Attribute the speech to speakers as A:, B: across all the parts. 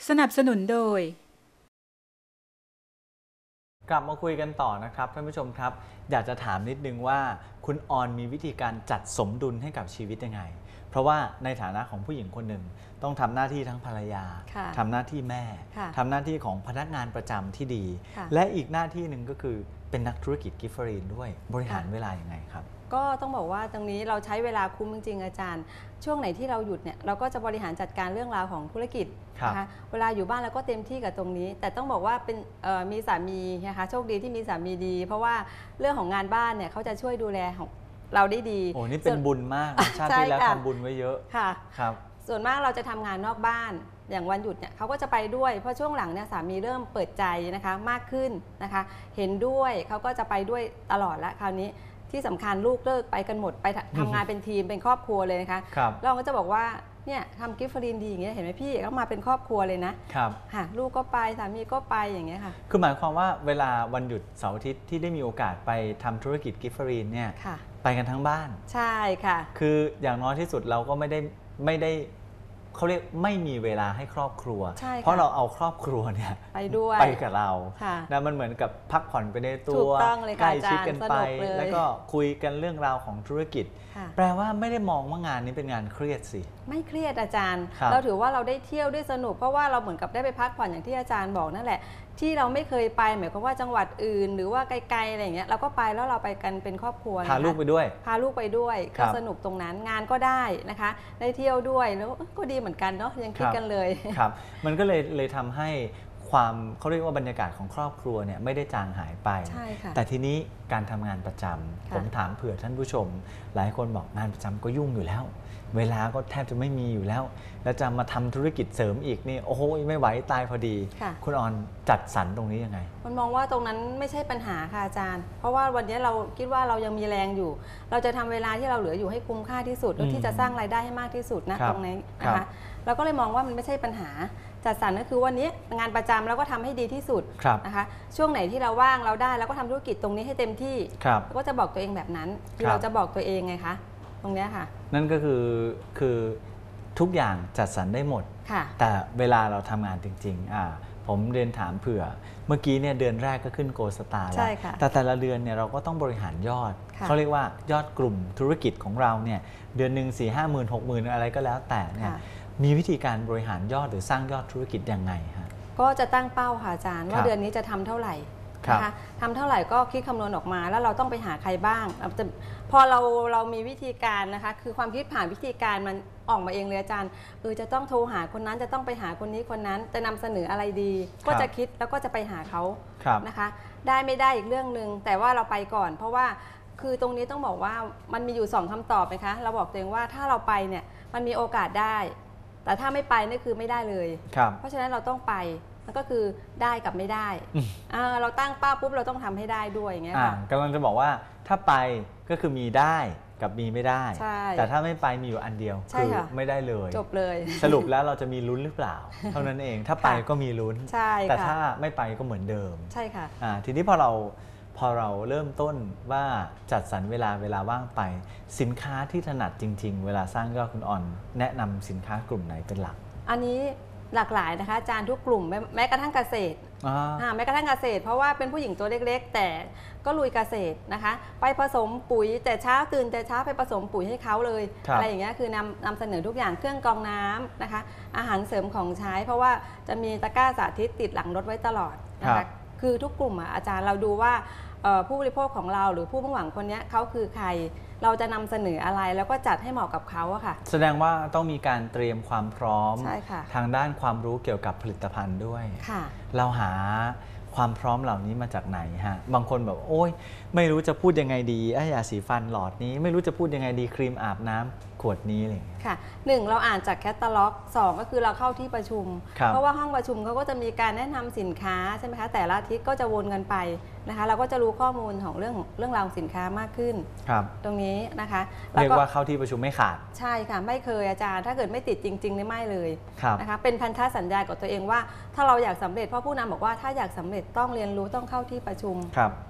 A: สนับสนุนโดย
B: กลับมาคุยกันต่อนะครับท่านผู้ชมครับอยากจะถามนิดนึงว่าคุณออนมีวิธีการจัดสมดุลให้กับชีวิตยังไงเพราะว่าในฐานะของผู้หญิงคนหนึ่งต้องทำหน้าที่ทั้งภรรยาทำหน้าที่แม่ทำหน้าที่ของพนักงานประจำที่ดีและอีกหน้าที่หนึ่งก็คือเป็นนักธุรกิจกิฟเฟอรีนด้วยบริหารเวลายังไงครับ
C: ก็ต้องบอกว่าตรงนี้เราใช้เวลาคุ้มจริงๆอาจารย์ช่วงไหนที่เราหยุดเนี่ยเราก็จะบริหารจัดการเรื่องราวของธุรกิจนะคะเวลาอยู่บ้านเราก็เต็มที่กับตรงนี้แต่ต้องบอกว่าเป็นมีสามีนะคะโชคดีที่มีสามีดีเพราะว่าเรื่องของงานบ้านเนี่ยเขาจะช่วยดูแลของเราได้ดี
B: โอ้นี่เป็นบุญมากชาติที่แล้วทำบุญไว้เยอะ
C: ค่ะ
B: ครับ
C: ส่วนมากเราจะทำงานนอกบ้านอย่างวันหยุดเนี่ยเขาก็จะไปด้วยเพราะช่วงหลังเนี่ยสามีเริ่มเปิดใจนะคะมากขึ้นนะคะเห็นด้วยเขาก็จะไปด้วยตลอดแล้วคราวนี้ที่สำคัญลูกเลิกไปกันหมดไปทำงานเป็นทีมเป็นครอบครัวเลยนะคะเราก็จะบอกว่าเนี่ยทำกิฟต์ฟรีนดีอย่างเงี้ยเห็นไหมพี่เขามาเป็นครอบครัวเลยนะครับค่ะลูกก็ไปสามีก็ไปอย่างเงี้ยค่ะ
B: คือหมายความว่าเวลาวันหยุดเสาร์อาทิตย์ที่ได้มีโอกาสไปทำธุรกิจกิฟต์ฟรีนเนี่ยไปกันทั้งบ้าน
C: ใช่ค่ะ
B: คืออย่างน้อยที่สุดเราก็ไม่ได้เขาเรียกไม่มีเวลาให้ครอบครัวเพราะเราเอาครอบครัวเนี่ย
C: ไปด้วย
B: ไปกับเรานะมันเหมือนกับพักผ่อนไปในตัวใกล้ชิดกันไปแล้วก็คุยกันเรื่องราวของธุรกิจแปลว่าไม่ได้มองว่างานนี้เป็นงานเครียดสิ
C: ไม่เครียดอาจารย์เราถือว่าเราได้เที่ยวได้สนุกเพราะว่าเราเหมือนกับได้ไปพักผ่อนอย่างที่อาจารย์บอกนั่นแหละที่เราไม่เคยไปหมายความว่าจังหวัดอื่นหรือว่าไกลๆอะไรอย่างเงี้ยเราก็ไปแล้วเราไปกันเป็นครอบครัว
B: พาลูกไปด้วย
C: พาลูกไปด้วยก็สนุกตรงนั้นงานก็ได้นะคะได้เที่ยวด้วยแล้วก็ดีเหมือนกันเนาะยังคิดกันเลย
B: ครับมันก็เลยทำให้ความเขาเรียกว่าบรรยากาศของครอบครัวเนี่ยไม่ได้จางหายไปแต่ทีนี้การทำงานประจำผมถามเผื่อท่านผู้ชมหลายคนบอกงานประจำก็ยุ่งอยู่แล้วเวลาก็แทบจะไม่มีอยู่แล้วแล้วจะมาทำธุรกิจเสริมอีกนี่โอ้โหไม่ไหวตายพอดีคุณออนจัดสรรตรงนี้ยังไง
C: มันมองว่าตรงนั้นไม่ใช่ปัญหาค่ะอาจารย์เพราะว่าวันนี้เราคิดว่าเรายังมีแรงอยู่เราจะทำเวลาที่เราเหลืออยู่ให้คุ้มค่าที่สุดที่จะสร้างรายได้ให้มากที่สุดนะตรงนี้นะคะเราก็เลยมองว่ามันไม่ใช่ปัญหาจัดสรรก็คือวันนี้งานประจำเราก็ทำให้ดีที่สุดนะคะช่วงไหนที่เราว่างเราได้เราก็ทำธุรกิจตรงนี้ให้เต็มที่ก็จะบอกตัวเองแบบนั้นคือเราจะบอกตัวเองไงคะตรงนี้ค่ะ
B: นั่นก็คือทุกอย่างจัดสรรได้หมดแต่เวลาเราทำงานจริงๆผมเรียนถามเผื่อเมื่อกี้เนี่ยเดือนแรกก็ขึ้นโกสตาร์แล้วแต่ละเดือนเนี่ยเราก็ต้องบริหารยอดเขาเรียกว่ายอดกลุ่มธุรกิจของเราเนี่ยเดือนหนึ่ง4-5 หมื่น6 หมื่นอะไรก็แล้วแต่เนี่ยมีวิธีการบริหารยอดหรือสร้างยอดธุรกิจยังไงฮะ
C: ก็จะตั้งเป้าค่ะอาจารย์ว่าเดือนนี้จะทำเท่าไหร่นะคะทำเท่าไหร่ก็คิดคำนวณออกมาแล้วเราต้องไปหาใครบ้างพอเรามีวิธีการนะคะคือความคิดผ่านวิธีการมันออกมาเองเลยอาจารย์จะต้องโทรหาคนนั้นจะต้องไปหาคนนี้คนนั้นจะนำเสนออะไรดีก็จะคิดแล้วก็จะไปหาเขานะคะได้ไม่ได้อีกเรื่องนึงแต่ว่าเราไปก่อนเพราะว่าคือตรงนี้ต้องบอกว่ามันมีอยู่2คำตอบนะคะเราบอกตัวเองว่าถ้าเราไปเนี่ยมันมีโอกาสได้แต่ถ้าไม่ไปนี่คือไม่ได้เลยเพราะฉะนั้นเราต้องไปมันก็คือได้กับไม่ได้เราตั้งเป้าปุ๊บเราต้องทำให้ได้ด้วยอย่างเงี้ยค่ะ
B: กำลังจะบอกว่าถ้าไปก็คือมีได้กับมีไม่ได้แต่ถ้าไม่ไปมีอยู่อันเดียวคือไม่ได้เลย
C: จบเลย
B: สรุปแล้วเราจะมีลุ้นหรือเปล่าเท่านั้นเองถ้าไปก็มีลุ้นแต่ถ้าไม่ไปก็เหมือนเดิม
C: ใช่ค่ะ
B: ทีนี้พอเราเริ่มต้นว่าจัดสรรเวลาว่างไปสินค้าที่ถนัดจริงๆเวลาสร้างยอดคุณออนแนะนำสินค้ากลุ่มไหนเป็นหลัก
C: อันนี้หลากหลายนะคะอาจารย์ทุกกลุ่มแม้กระทั่งเกษตรแม้กระทั่งเกษตรเพราะว่าเป็นผู้หญิงตัวเล็กๆแต่ก็ลุยเกษตรนะคะไปผสมปุ๋ยแต่เช้าตื่นแต่เช้าไปผสมปุ๋ยให้เขาเลยอะไรอย่างเงี้ยคือนำเสนอทุกอย่างเครื่องกรองน้ำนะคะอาหารเสริมของใช้เพราะว่าจะมีตะกร้าสาธิตติดหลังรถไว้ตลอดนะคะคือทุกกลุ่มอาจารย์เราดูว่าผู้บริโภคของเราหรือผู้มุ่งหวังคนนี้เขาคือใครเราจะนำเสนออะไรแล้วก็จัดให้เหมาะกับเขาอะค่ะ
B: แสดงว่าต้องมีการเตรียมความพร้อมทางด้านความรู้เกี่ยวกับผลิตภัณฑ์ด้วยเราหาความพร้อมเหล่านี้มาจากไหนฮะบางคนแบบโอ๊ยไม่รู้จะพูดยังไงดียาสีฟันหลอดนี้ไม่รู้จะพูดยังไงดีครีมอาบน้ำขวดนี้เลย
C: ค่ะ1เราอ่านจากแคตตาล็อก2ก็คือเราเข้าที่ประชุมเพราะว่าห้องประชุมเขาก็จะมีการแนะนำสินค้าใช่ไหมคะแต่ละอาทิตย์ก็จะวนกันไปนะคะเราก็จะรู้ข้อมูลของเรื่องราวสินค้ามากขึ้นตรงนี้นะคะ
B: เรียกว่าเข้าที่ประชุมไม่ขาด
C: ใช่ค่ะไม่เคยอาจารย์ถ้าเกิดไม่ติดจริงๆนี่ไม่เลยนะคะเป็นพันธสัญญากับตัวเองว่าถ้าเราอยากสำเร็จเพราะผู้นำบอกว่าถ้าอยากสำเร็จต้องเรียนรู้ต้องเข้าที่ประชุม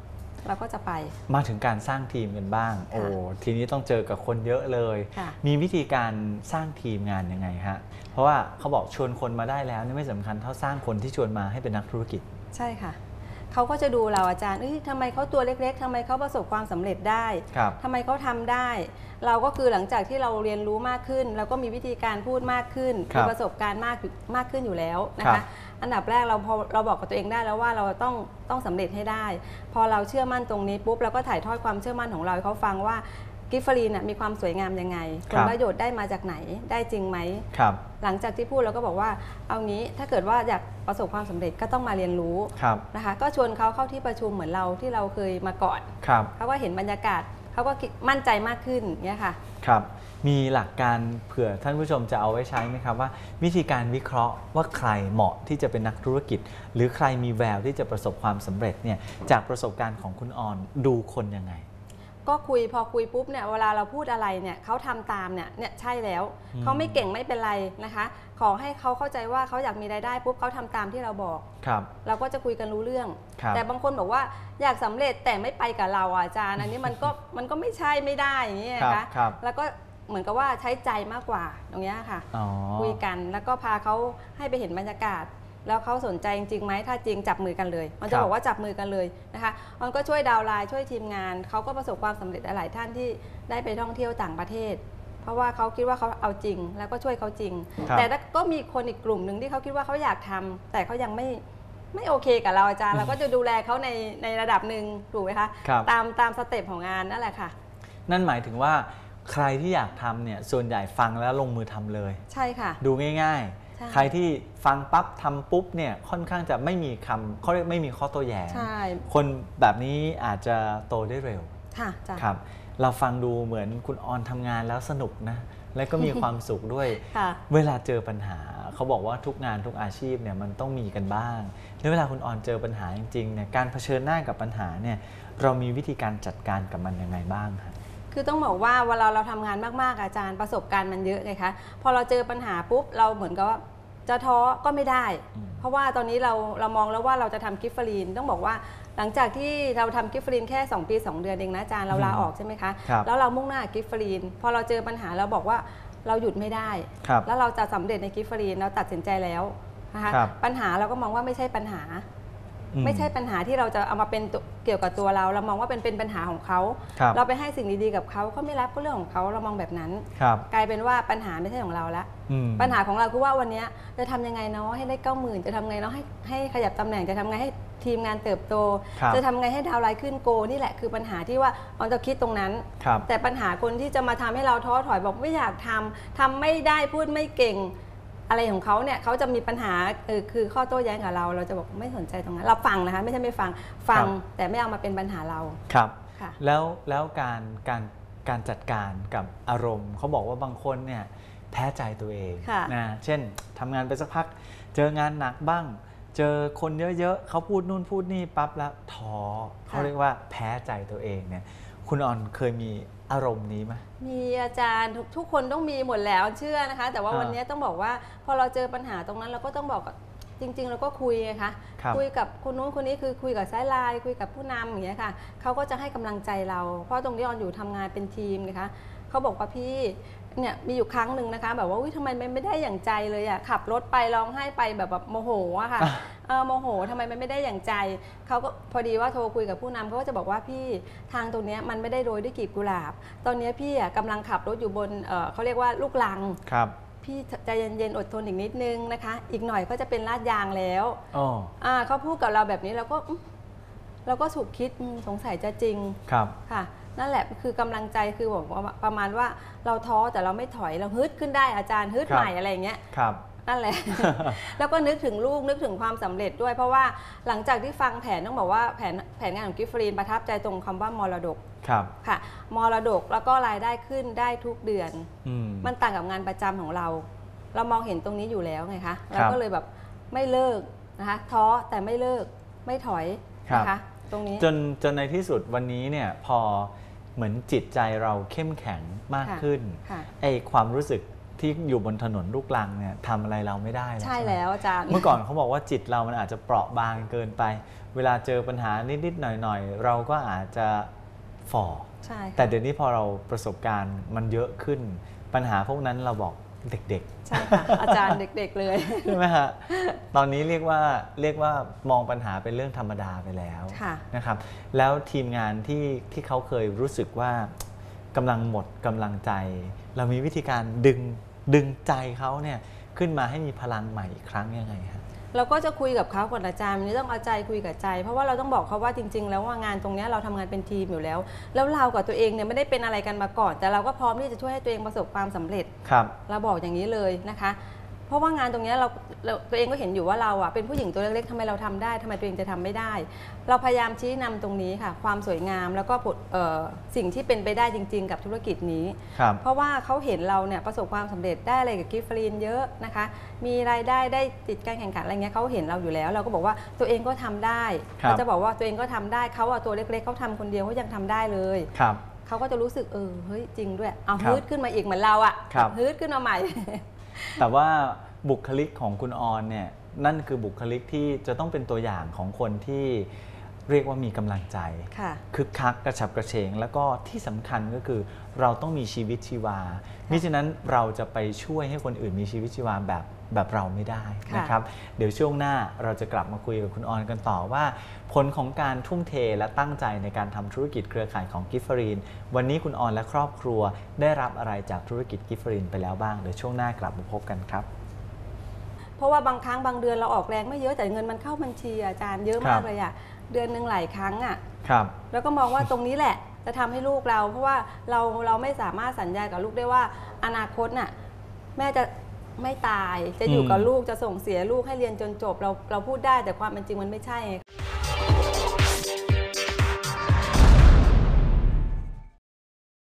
C: เราก็จะไป
B: มาถึงการสร้างทีมกันบ้างโอ้ทีนี้ต้องเจอกับคนเยอะเลยมีวิธีการสร้างทีมงานยังไงฮะเพราะว่าเขาบอกชวนคนมาได้แล้วนี่ไม่สำคัญเท่าสร้างคนที่ชวนมาให้เป็นนักธุรกิจ
C: ใช่ค่ะเขาก็จะดูเราอาจารย์ทำไมเขาตัวเล็กๆทำไมเขาประสบความสำเร็จได้ทำไมเขาทำได้เราก็คือหลังจากที่เราเรียนรู้มากขึ้นเราก็มีวิธีการพูดมากขึ้นมีประสบการณ์มากขึ้นอยู่แล้วนะคะอันดับแรกพอเราบอกกับตัวเองได้แล้วว่าเราต้องสำเร็จให้ได้พอเราเชื่อมั่นตรงนี้ปุ๊บเราก็ถ่ายทอดความเชื่อมั่นของเราให้เขาฟังว่ากิฟฟรีนมีความสวยงามยังไงผลประโยชน์ได้มาจากไหนได้จริงไหมหลังจากที่พูดเราก็บอกว่าเอางี้ถ้าเกิดว่าอยากประสบความสำเร็จก็ต้องมาเรียนรู้นะคะก็ชวนเขาเข้าที่ประชุมเหมือนเราที่เราเคยมาก่อนเขาก็เห็นบรรยากาศเขาก็มั่นใจมากขึ้นเนี่ยค่ะ
B: ครับมีหลักการเผื่อท่านผู้ชมจะเอาไว้ใช้ไหมครับว่าวิธีการวิเคราะห์ว่าใครเหมาะที่จะเป็นนักธุรกิจหรือใครมีแววที่จะประสบความสำเร็จเนี่ยจากประสบการณ์ของคุณออนดูคนยังไง
C: ก็พอคุยปุ๊บเนี่ยเวลาเราพูดอะไรเนี่ยเขาทำตามเนี่ยใช่แล้วเขาไม่เก่งไม่เป็นไรนะคะขอให้เขาเข้าใจว่าเขาอยากมีรายได้ปุ๊บเขาทำตามที่เราบอกเราก็จะคุยกันรู้เรื่องแต่บางคนบอกว่าอยากสำเร็จแต่ไม่ไปกับเราอาจารย์อันนี้มันก็ไม่ใช่ไม่ได้อย่างนี้นะคะแล้วก็เหมือนกับว่าใช้ใจมากกว่าตรงนี้ค่ะคุยกันแล้วก็พาเขาให้ไปเห็นบรรยากาศแล้วเขาสนใจจริงไหมถ้าจริงจับมือกันเลยมันจะบอกว่าจับมือกันเลยนะคะมันก็ช่วยดาวไลน์ช่วยทีมงานเขาก็ประสบความสำเร็จหลายท่านที่ได้ไปท่องเที่ยวต่างประเทศเพราะว่าเขาคิดว่าเขาเอาจริงแล้วก็ช่วยเขาจริงแต่ก็มีคนอีกกลุ่มหนึ่งที่เขาคิดว่าเขาอยากทำแต่เขายังไม่โอเคกับเราอาจารย์เราก็จะดูแลเขาในระดับหนึ่งถูกไหมคะตามสเต็ปของงานนั่นแหละค่ะ
B: นั่นหมายถึงว่าใครที่อยากทำเนี่ยส่วนใหญ่ฟังแล้วลงมือทำเลย
C: ใช่ค่ะ
B: ดูง่ายๆใครที่ฟังปั๊บทำปุ๊บเนี่ยค่อนข้างจะไม่มีคำเขาเรียกไม่มีข้อโต้แย้งคนแบบนี้อาจจะโตได้เร็วครับเราฟังดูเหมือนคุณออนทำงานแล้วสนุกนะและก็มีความสุขด้วยเวลาเจอปัญหาเขาบอกว่าทุกงานทุกอาชีพเนี่ยมันต้องมีกันบ้างแล้วเวลาคุณออนเจอปัญหาจริงๆเนี่ยการเผชิญหน้ากับปัญหาเนี่ยเรามีวิธีการจัดการกับมันยังไงบ้างครับ
C: คือต้องบอกว่าเวลาเราทำงานมากๆอาจารย์ประสบการณ์มันเยอะไงคะพอเราเจอปัญหาปุ๊บเราเหมือนกับว่าจะท้อก็ไม่ได้เพราะว่าตอนนี้เรามองแล้วว่าเราจะทำกิฟฟรีนต้องบอกว่าหลังจากที่เราทำกิฟฟรีนแค่2 ปี 2 เดือนเองนะอาจารย์เราลาออกใช่ไหมคะแล้วเรามุ่งหน้ากิฟฟรีนพอเราเจอปัญหาเราบอกว่าเราหยุดไม่ได้แล้วเราจะสำเร็จในกิฟฟรีนเราตัดสินใจแล้วนะคะปัญหาเราก็มองว่าไม่ใช่ปัญหาที่เราจะเอามาเป็นเกี่ยวกับตัวเรามองว่าเป็นปัญหาของเขาเราไปให้สิ่งดีๆกับเขาไม่รับก็เรื่องของเขาเรามองแบบนั้นกลายเป็นว่าปัญหาไม่ใช่ของเราละปัญหาของเราคือว่าวันนี้จะทำยังไงเนาะให้ได้90,000จะทำไงเนาะให้ขยับตำแหน่งจะทำไงให้ทีมงานเติบโตจะทำไงให้ดาวไลน์ขึ้นโกนี่แหละคือปัญหาที่ว่าเราจะคิดตรงนั้นแต่ปัญหาคนที่จะมาทำให้เราท้อถอยบอกไม่อยากทำไม่ได้พูดไม่เก่งอะไรของเขาเนี่ยเขาจะมีปัญหาคือข้อโต้แย้งกับเราจะบอกไม่สนใจตรงนั้นเราฟังนะคะไม่ใช่ไม่ฟังแต่ไม่เอามาเป็นปัญหาเรา
B: ครับแล้วการจัดการกับอารมณ์เขาบอกว่าบางคนเนี่ยแพ้ใจตัวเองนะเช่นทำงานไปสักพักเจองานหนักบ้างเจอคนเยอะๆเขาพูดนู่นพูดนี่ปั๊บแล้วท้อเขาเรียกว่าแพ้ใจตัวเองเนี่ยคุณออนเคยมีอารมณ์นี้ไหม
C: มีอาจารย์ทุกคนต้องมีหมดแล้วเชื่อนะคะแต่ว่าวันนี้ต้องบอกว่าพอเราเจอปัญหาตรงนั้นเราก็ต้องบอกจริงๆเราก็คุยไงคะคุยกับคนนู้นคนนี้คือคุยกับสายไลน์คุยกับผู้นำอย่างเงี้ยค่ะเขาก็จะให้กำลังใจเราเพราะตรงนี้ออนอยู่ทำงานเป็นทีมนะคะเขาบอกว่าพี่เนี่ยมีอยู่ครั้งหนึ่งนะคะแบบว่าทำไมไม่ได้อย่างใจเลยอ่ะขับรถไปร้องไห้ไปแบบโมโหอะค่ะโมโหทำไมไม่ได้อย่างใจเขาก็พอดีว่าโทรคุยกับผู้นำเขาก็จะบอกว่าพี่ทางตรงนี้มันไม่ได้โรยด้วยกลีบกุหลาบตอนนี้พี่กำลังขับรถอยู่บนเขาเรียกว่าลูกรังพี่ใจเย็นๆอดทนอีกนิดนึงนะคะอีกหน่อยก็จะเป็นลาดยางแล้วเขาพูดกับเราแบบนี้เราก็ฉุกคิดสงสัยจะจริงค่ะนั่นแหละคือกำลังใจคือบอกว่าประมาณว่าเราท้อแต่เราไม่ถอยเราฮึดขึ้นได้อาจารย์ฮึดใหม่อะไรอย่างเงี้ยนั่นแหละ แล้วก็นึกถึงลูกนึกถึงความสำเร็จด้วยเพราะว่าหลังจากที่ฟังแผนต้องบอกว่าแผนงานของกิฟฟรีนประทับใจตรงคำว่ามรดกค่ะมรดกแล้วก็รายได้ขึ้นได้ทุกเดือนมันต่างกับงานประจำของเรามองเห็นตรงนี้อยู่แล้วไงคะเราก็เลยแบบไม่เลิกนะคะท้อแต่ไม่เลิกไม่ถอยนะคะตรงนี้
B: จนในที่สุดวันนี้เนี่ยพอเหมือนจิตใจเราเข้มแข็งมากขึ้นไอ้ความรู้สึกที่ที่อยู่บนถนนลูกรังเนี่ยทำอะไรเราไม่ได้
C: ใช่แล้วอาจารย์
B: เมื่อก่อนเขาบอกว่าจิตเรามันอาจจะเปราะบางเกินไปเวลาเจอปัญหานิดๆหน่อยๆเราก็อาจจะฝ่อแต่เดี๋ยวนี้พอเราประสบการณ์มันเยอะขึ้นปัญหาพวกนั้นเราบอกเด็ก
C: ๆใช่ค่ะอาจารย์เด็กๆเลย
B: ใช่ไหมฮะตอนนี้เรียกว่ามองปัญหาเป็นเรื่องธรรมดาไปแล้วนะครับแล้วทีมงานที่เขาเคยรู้สึกว่ากำลังหมดกำลังใจเรามีวิธีการดึงใจเขาเนี่ยขึ้นมาให้มีพลังใหม่อีกครั้งยังไงครับ
C: เราก็จะคุยกับเขาก่อนอาจารย์วันนี้ต้องเอาใจคุยกับใจเพราะว่าเราต้องบอกเขาว่าจริงๆแล้วว่างานตรงนี้เราทำงานเป็นทีมอยู่แล้วเรากับตัวเองเนี่ยไม่ได้เป็นอะไรกันมาก่อนแต่เราก็พร้อมที่จะช่วยให้ตัวเองประสบความสำเร็จเราบอกอย่างนี้เลยนะคะเพราะว่างานตรงนี้เราตัวเองก็เห็นอยู่ว่าเราอ่ะเป็นผู้หญิงตัวเล็กๆทำไมเราทำได้ทำไมตัวเองจะทำไม่ได้เราพยายามชี้นำตรงนี้ค่ะความสวยงามแล้วก็สิ่งที่เป็นไปได้จริงๆกับธุรกิจนี้เพราะว่าเขาเห็นเราเนี่ยประสบความสำเร็จได้อะไรกับกิฟฟรีนเยอะนะคะมีรายได้ได้ติดการแข่งขันอะไรเงี้ยเขาเห็นเราอยู่แล้วเราก็บอกว่าตัวเองก็ทำได้เราจะบอกว่าตัวเองก็ทำได้เขาตัวเล็กๆเขาทำคนเดียวเขายังทำได้เลยเขาก็จะรู้สึกเฮ้ยจริงด้วยเอาฮึดขึ้นมาอีกเหมือนเราอ่ะฮึดขึ้นมาใหม่
B: แต่ว่าบุคลิกของคุณออนเนี่ยนั่นคือบุคลิกที่จะต้องเป็นตัวอย่างของคนที่เรียกว่ามีกำลังใจคึกคักกระฉับกระเฉงแล้วก็ที่สำคัญก็คือเราต้องมีชีวิตชีวามิฉะนั้นเราจะไปช่วยให้คนอื่นมีชีวิตชีวาแบบเราไม่ได้นะครับเดี๋ยวช่วงหน้าเราจะกลับมาคุยกับคุณออนกันต่อว่าผลของการทุ่มเทและตั้งใจในการทำธุรกิจเครือข่ายของกิฟฟรีนวันนี้คุณออนและครอบครัวได้รับอะไรจากธุรกิจกิฟฟรีนไปแล้วบ้างเดี๋ยวช่วงหน้ากลับมาพบกันครับ
C: เพราะว่าบางครั้งบางเดือนเราออกแรงไม่เยอะแต่เงินมันเข้าบัญชีอาจารย์เยอะมากเลยอะเดือนหนึ่งหลายครั้งอะแล้วก็มองว่าตรงนี้แหละจะทำให้ลูกเราเพราะว่าเราไม่สามารถสัญญากับลูกได้ว่าอนาคตน่ะแม่จะไม่ตายจะอยู่กับลูกจะส่งเสียลูกให้เรียนจนจบเราพูดได้แต่ความเป็นจริงมันไม่ใช่